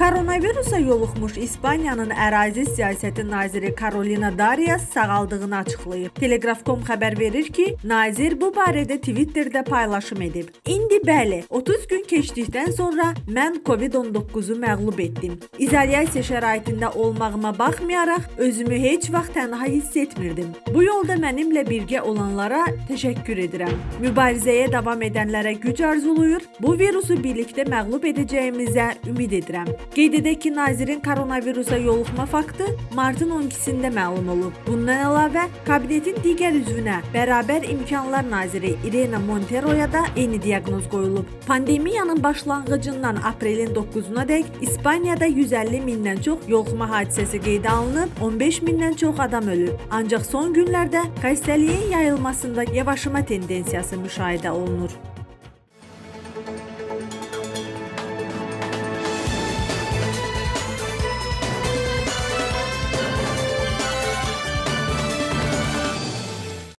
Koronavirusa yoluxmuş İspaniyanın ərazi siyasəti naziri Carolina Darias sağaldığını açıqlayıb. Telegraf.com xəbər verir ki, nazir bu barədə Twitterdə paylaşım edib. İndi bəli, 30 gün keçdikdən sonra mən Covid-19-u məğlub etdim. İzolyasiya şəraitində olmağıma baxmayaraq özümü heç vaxt tənha hiss etmirdim. Bu yolda mənimlə birgə olanlara təşəkkür edirəm. Mübarizəyə davam edənlərə güc arzuluyur. Bu virusu birlikdə məğlub edəcəyimizə ümid edirəm. Qeyd edək ki, nazirin koronavirusa yoluxma faktı martın 12-sində məlum olub. Bundan əlavə, kabinetin digər üzvünə bərabər imkanlar naziri Irene Monteroya da eyni diaqnoz qoyulub. Pandemiyanın başlanğıcından aprelin 9-una dək İspaniyada 150 mindən çox yoluxma hadisəsi qeydə alınıb, 15 mindən çox adam ölüb. Ancaq son günlərdə xəstəliyin yayılmasında yavaşıma tendensiyası müşahidə olunur.